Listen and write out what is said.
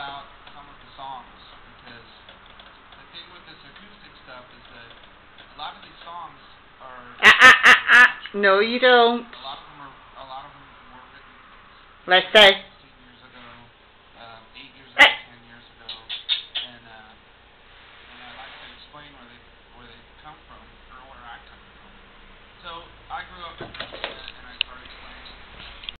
about some of the songs, because the thing with this acoustic stuff is that a lot of these songs are No, you don't. a lot of them were written. Let's say.